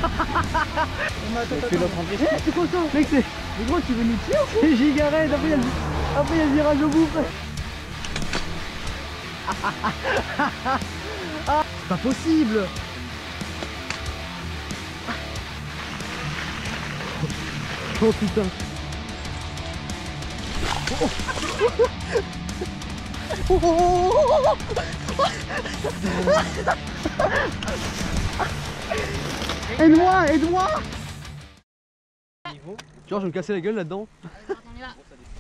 Fais l'autre en dessous. C'est quoi ça? Mec, c'est. Mais gros, tu veux nous tuer ou quoi? C'est giga raide, après il y a le virage au bout, frère. Ah, c'est pas possible. Oh putain. Aide-moi, aide-moi. Tu vois, je vais me casser la gueule là-dedans. On y va.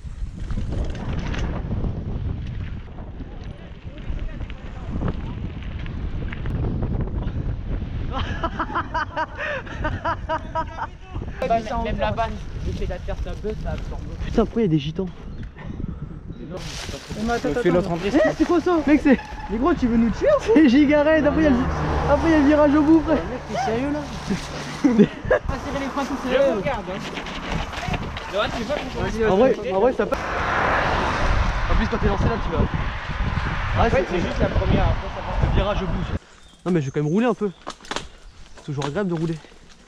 Même la vanne, le fait d'atterrir sa buzz, ça absorbe. Putain, pourquoi il y a des gitans? Fais l'autre en dessous. C'est quoi ça? Mec, c'est. Mais gros, tu veux nous tuer ou quoi? C'est giga raide, après il y a le virage au bout, frère. Mec, t'es sérieux là? Pas serrer les freins tout seul. Je regarde. En vrai, ça passe. En plus, quand t'es lancé là, tu vas. En fait, c'est juste la première, après ça passe. Le virage au bout. Non, mais je vais quand même rouler un peu. C'est toujours agréable de rouler.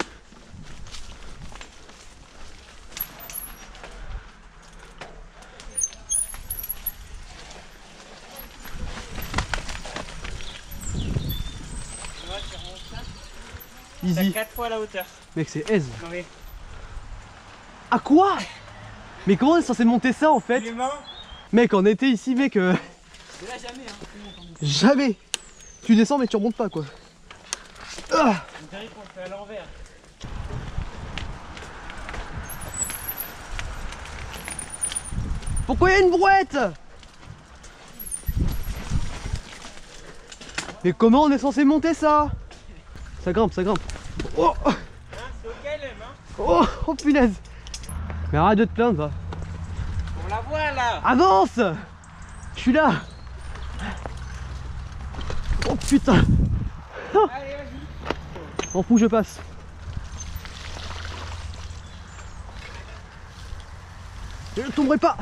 Easy. 4 fois la hauteur. Mec, c'est aise. Non mais. À quoi? Mais comment on est censé monter ça en fait? Les mains. Mec, en été ici, mec. C'est là jamais, hein. Jamais. Tu descends, mais tu remontes pas quoi. Ah. On dirait qu'on le fait à l'envers. Pourquoi il y a une brouette? Mais comment on est censé monter ça? Ça grimpe, ça grimpe. Oh, Hein, c'est au KLM, hein. oh, oh punaise. Mais arrête de te plaindre, va. On la voit là. Avance. Je suis là. Oh putain. Oh. Allez, vas-y. En fou, je passe. Je ne tomberai pas.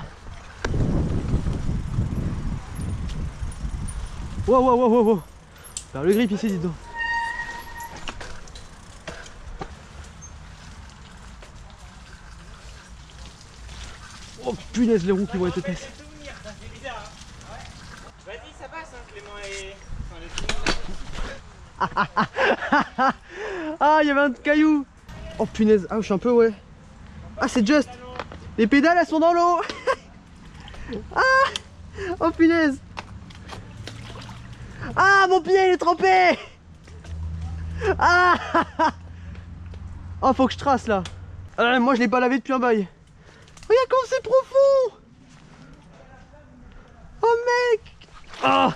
Wow, wow, wow, wow, wow. Faire le grip ici, dis donc. Oh punaise, les roues qui vont être épaisses. Vas-y, ça passe, hein, Clément et. Ah, il y avait un caillou. Oh punaise, ah je suis un peu ouais. Ah c'est juste. Les pédales elles sont dans l'eau. Ah. Oh punaise. Ah mon pied il est trempé. Ah. Oh faut que je trace là. Moi je l'ai pas lavé depuis un bail. Regarde comme c'est profond. Oh mec. Ah.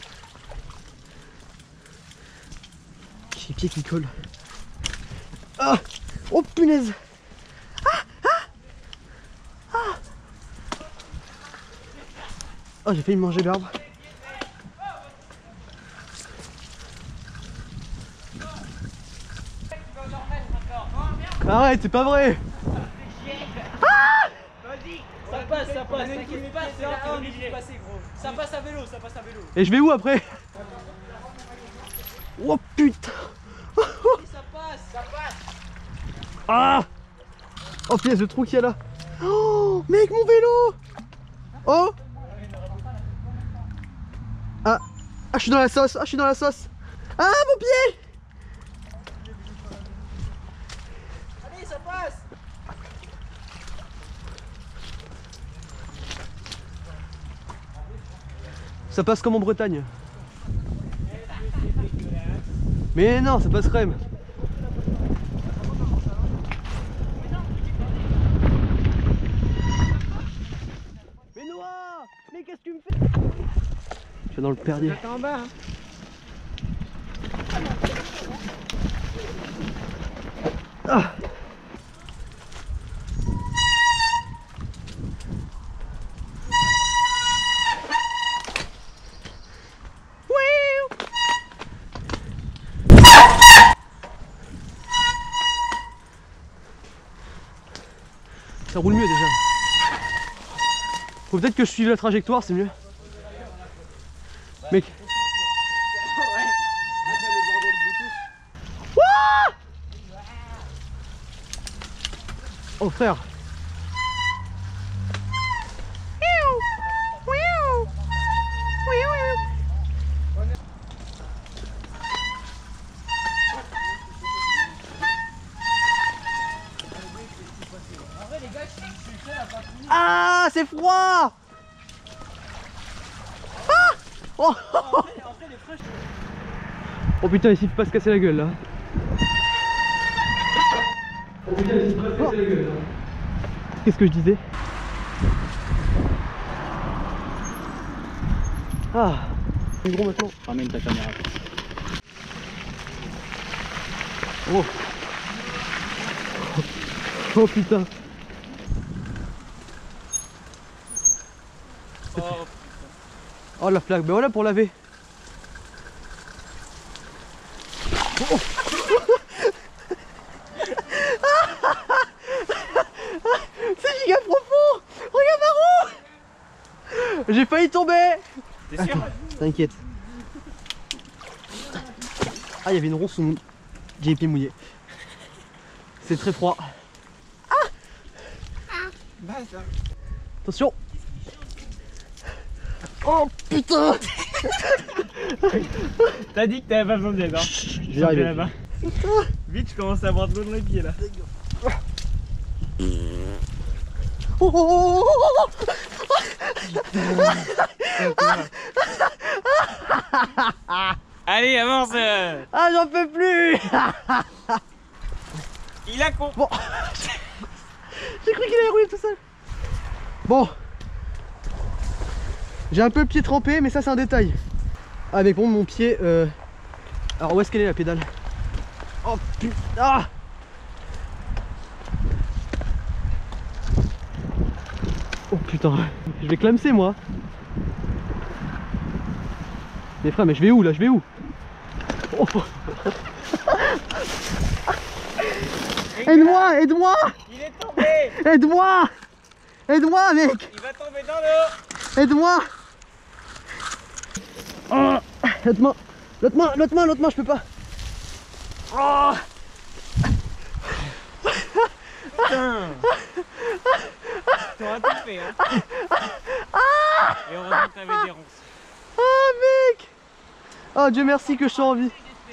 Les pieds qui collent. Ah. Oh punaise. Ah. Ah. Ah. Oh j'ai failli me manger l'arbre. Arrête, c'est pas vrai. Vas-y. Ça passe, t'inquiète pas, c'est là, on est obligé de passer, gros. Ça passe à vélo, ça passe à vélo. Et je vais où après? Oh putain. Ça passe, ça passe. Ah. Oh punaise le trou qu'il y a là. Oh mec mon vélo. Oh. Ah. Ah je suis dans la sauce, ah je suis dans la sauce. Ah mon pied. Allez, ça passe. Ça passe comme en Bretagne. Mais non, ça passe crème. Mais Noah, mais qu'est-ce que tu me fais? Je suis dans le perdier. T'es en bas, hein. Ah. Ça roule mieux déjà. Faut peut-être que je suive la trajectoire, c'est mieux. Mec. Oh frère. Ah, c'est froid. Ah oh. Oh putain, ici il faut pas se casser la gueule là. Oh putain, ici il faut pas se casser la gueule là. Qu'est-ce que je disais? Ah, c'est gros maintenant. Ramène ta caméra. Oh. Oh putain. Oh la flaque, ben voilà pour laver. Oh. C'est giga profond. Regarde Maro. J'ai failli tomber. T'es sûr? T'inquiète. Ah, il y avait une ronce sous mon... J'ai les pieds mouillés. C'est très froid. Attention. Oh putain. T'as dit que t'avais pas besoin d'aide, hein? Je vais y arriver. Là-bas. Vite, je commence à avoir de l'eau dans les pieds là. Oh, oh, oh, Allez, avance! ah, j'en peux plus. Il a con! Bon. J'ai cru qu'il allait rouler tout seul. Bon. J'ai un peu le pied trempé, mais ça c'est un détail. Avec mon pied... Alors où est-ce qu'elle est la pédale? Oh putain. Ah, oh putain. Je vais clamser moi. Mais frère, mais je vais où là? Je vais où? Oh. Aide-moi, aide-moi. Il est tombé! Aide-moi. Aide-moi mec. Il va tomber dans l'eau! Aide-moi. Oh. L'autre main, l'autre main, l'autre main, l'autre main, je peux pas. Oh. Putain! T'auras tout fait, hein? Et heureusement que t'avais des ronces. Ah mec. Oh Dieu merci que je suis en vie.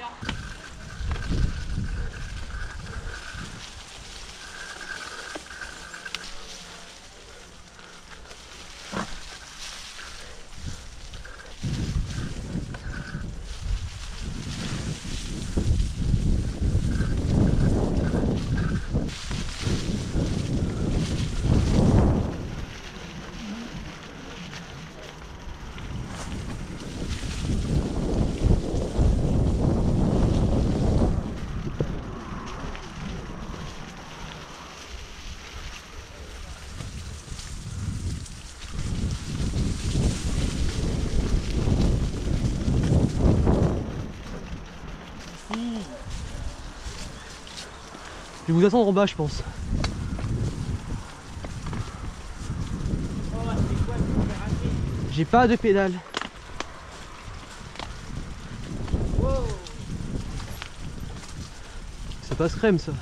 Je vais vous attendre en bas, je pense. J'ai pas de pédale. Ça passe crème ça.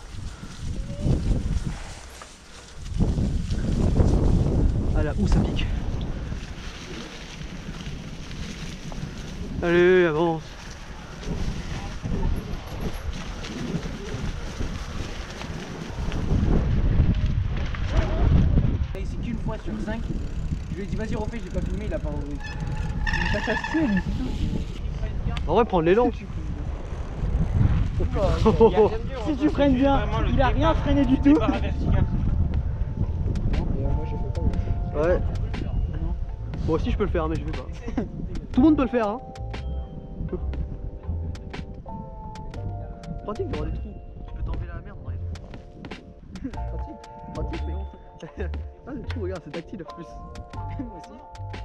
Ah là, où ça pique. Allez, avance. C'est qu'une fois sur 5. Je lui ai dit vas-y refais, je l'ai pas filmé, il a pas refait. Il pas cassé, mais c'est tout. En vrai, prendre l'élan. Si tu freines bien, il a rien freiné du tout. Ouais. Moi aussi je peux le faire mais je vais pas. Tout le monde peut le faire hein. Pratique d'avoir des trous. Tu peux t'enlever la merde dans les trous. Pratique. Pratique mec. Ah le trou regarde c'est tactile en plus. Moi aussi.